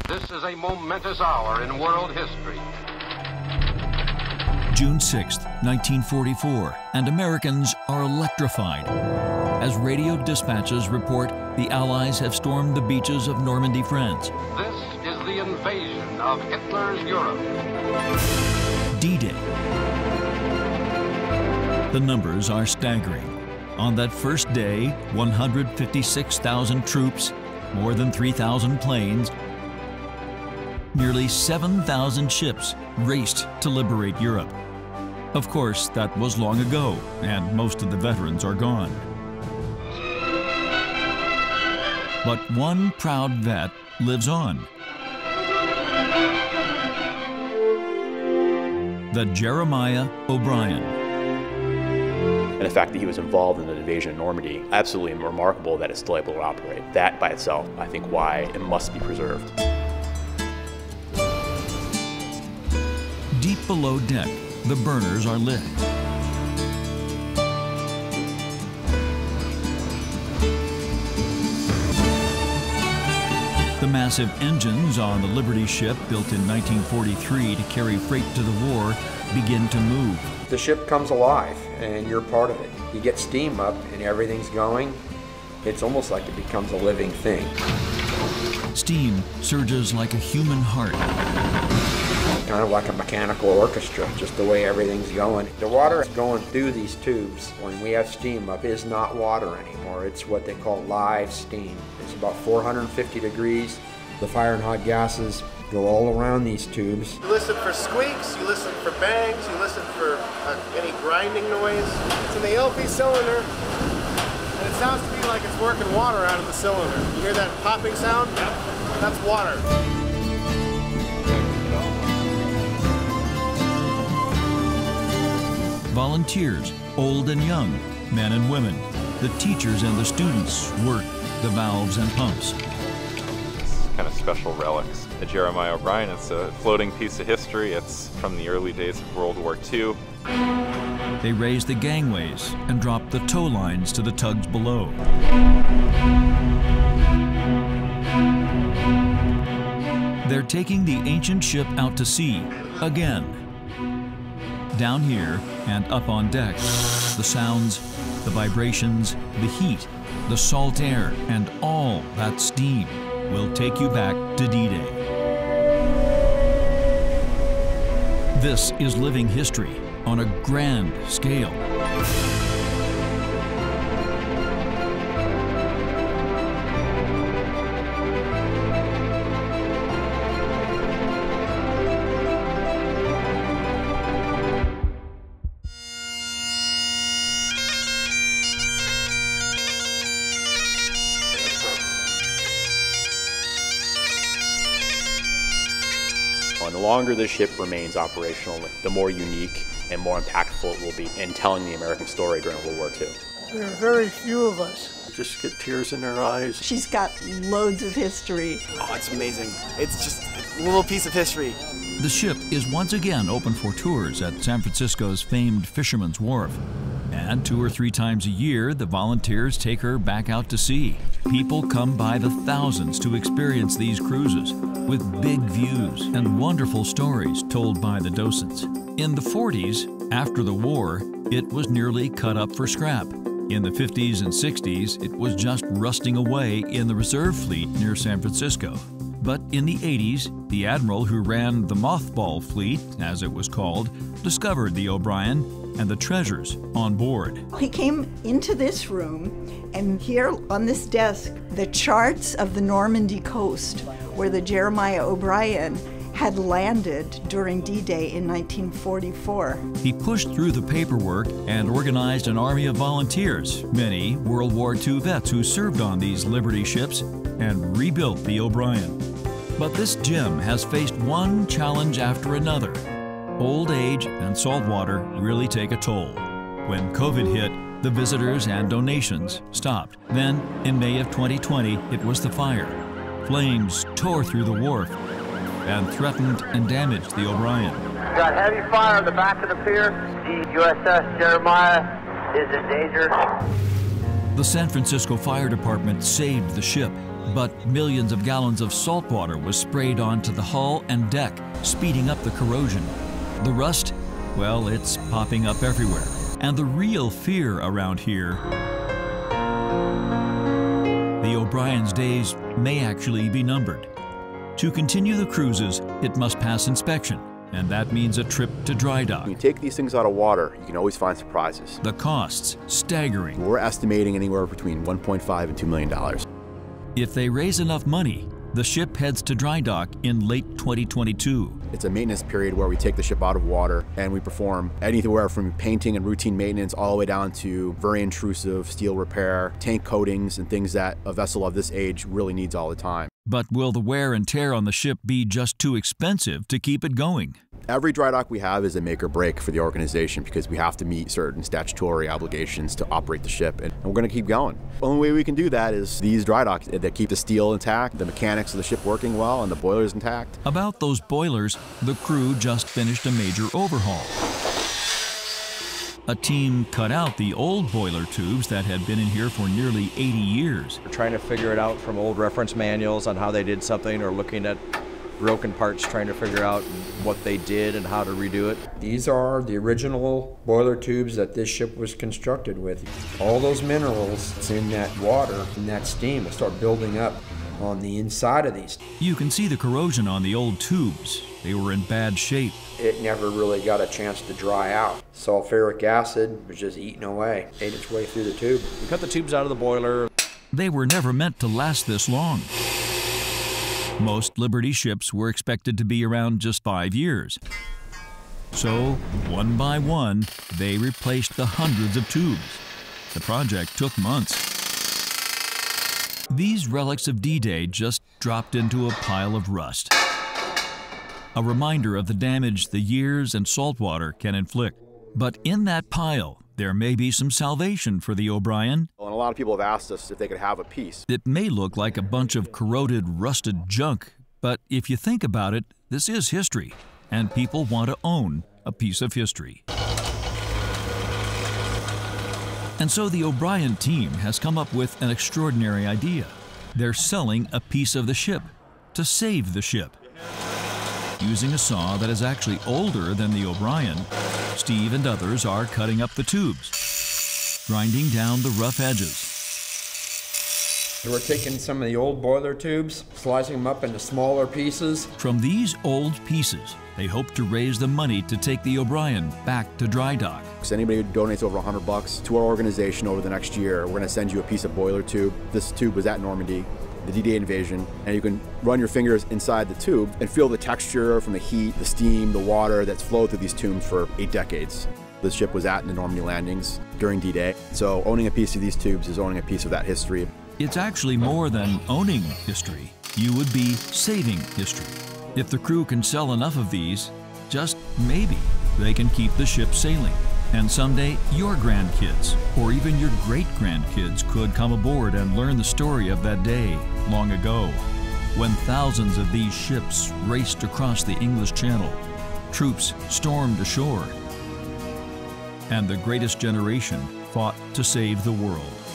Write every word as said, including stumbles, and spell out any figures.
This is a momentous hour in world history. June sixth, nineteen forty-four, and Americans are electrified as radio dispatches report the Allies have stormed the beaches of Normandy, France. This is the invasion of Hitler's Europe. D-Day. The numbers are staggering. On that first day, one hundred fifty-six thousand troops, more than three thousand planes, nearly seven thousand ships raced to liberate Europe. Of course, that was long ago, and most of the veterans are gone. But one proud vet lives on. The Jeremiah O'Brien. And the fact that he was involved in the invasion of Normandy, absolutely remarkable that it's still able to operate. That by itself, I think, why it must be preserved. Deep below deck, the burners are lit. The massive engines on the Liberty ship, built in nineteen forty-three to carry freight to the war, begin to move. The ship comes alive, and you're part of it. You get steam up, and everything's going. It's almost like it becomes a living thing. Steam surges like a human heart. Kind of like a mechanical orchestra, just the way everything's going. The water going through these tubes when we have steam up is not water anymore. It's what they call live steam. It's about four hundred fifty degrees. The fire and hot gases go all around these tubes. You listen for squeaks, you listen for bangs, you listen for uh, any grinding noise. It's in the L P cylinder, and it sounds to me like it's working water out of the cylinder. You hear that popping sound? Yep. That's water. Volunteers, old and young, men and women, the teachers and the students work the valves and pumps. Kind of special relics. The Jeremiah O'Brien, it's a floating piece of history. It's from the early days of World War Two. They raise the gangways and drop the tow lines to the tugs below. They're taking the ancient ship out to sea again. Down here and up on deck, the sounds, the vibrations, the heat, the salt air, and all that steam will take you back to D-Day. This is living history on a grand scale. And the longer this ship remains operational, the more unique and more impactful it will be in telling the American story during World War Two. There are very few of us. Just get tears in her eyes. She's got loads of history. Oh, it's amazing. It's just a little piece of history. The ship is once again open for tours at San Francisco's famed Fisherman's Wharf. And two or three times a year, the volunteers take her back out to sea. People come by the thousands to experience these cruises, with big views and wonderful stories told by the docents. In the forties, after the war, it was nearly cut up for scrap. In the fifties and sixties, it was just rusting away in the reserve fleet near San Francisco. But in the eighties, the admiral who ran the mothball fleet, as it was called, discovered the O'Brien and the treasures on board. He came into this room, and here on this desk, the charts of the Normandy coast, where the Jeremiah O'Brien had landed during D-Day in nineteen forty-four. He pushed through the paperwork and organized an army of volunteers, many World War Two vets who served on these Liberty ships, and rebuilt the O'Brien. But this gem has faced one challenge after another. Old age and salt water really take a toll. When COVID hit, the visitors and donations stopped. Then, in May of twenty twenty, it was the fire. Flames tore through the wharf and threatened and damaged the O'Brien. Got heavy fire on the back of the pier. The U S S Jeremiah is in danger. The San Francisco Fire Department saved the ship, but millions of gallons of salt water was sprayed onto the hull and deck, speeding up the corrosion. The rust, well, it's popping up everywhere. And the real fear around here, the O'Brien's days may actually be numbered. To continue the cruises, it must pass inspection, and that means a trip to dry dock. When you take these things out of water, you can always find surprises. The costs, staggering. We're estimating anywhere between one point five and two million dollars. If they raise enough money, the ship heads to dry dock in late twenty twenty-two. It's a maintenance period where we take the ship out of water and we perform anywhere from painting and routine maintenance all the way down to very intrusive steel repair, tank coatings, and things that a vessel of this age really needs all the time. But will the wear and tear on the ship be just too expensive to keep it going? Every dry dock we have is a make or break for the organization because we have to meet certain statutory obligations to operate the ship, and we're going to keep going. The only way we can do that is these dry docks that keep the steel intact, the mechanics of the ship working well, and the boilers intact. About those boilers, the crew just finished a major overhaul. A team cut out the old boiler tubes that had been in here for nearly eighty years. We're trying to figure it out from old reference manuals on how they did something, or looking at broken parts, trying to figure out what they did and how to redo it. These are the original boiler tubes that this ship was constructed with. All those minerals that's in that water, in that steam, will start building up on the inside of these. You can see the corrosion on the old tubes. They were in bad shape. It never really got a chance to dry out. Sulfuric acid was just eating away, ate its way through the tube. We cut the tubes out of the boiler. They were never meant to last this long. Most Liberty ships were expected to be around just five years. So, one by one, they replaced the hundreds of tubes. The project took months. These relics of D-Day just dropped into a pile of rust. A reminder of the damage the years and salt water can inflict. But in that pile, there may be some salvation for the O'Brien. And a lot of people have asked us if they could have a piece. It may look like a bunch of corroded, rusted junk, but if you think about it, this is history, and people want to own a piece of history. And so the O'Brien team has come up with an extraordinary idea. They're selling a piece of the ship to save the ship. Using a saw that is actually older than the O'Brien, Steve and others are cutting up the tubes, grinding down the rough edges. We're taking some of the old boiler tubes, slicing them up into smaller pieces. From these old pieces, they hope to raise the money to take the O'Brien back to dry dock. So anybody who donates over a hundred bucks to our organization over the next year, we're going to send you a piece of boiler tube. This tube was at Normandy, the D-Day invasion, and you can run your fingers inside the tube and feel the texture from the heat, the steam, the water that's flowed through these tubes for eight decades. This ship was at the Normandy landings during D-Day, so owning a piece of these tubes is owning a piece of that history. It's actually more than owning history. You would be saving history. If the crew can sell enough of these, just maybe, they can keep the ship sailing. And someday, your grandkids, or even your great-grandkids, could come aboard and learn the story of that day long ago, when thousands of these ships raced across the English Channel, troops stormed ashore, and the greatest generation fought to save the world.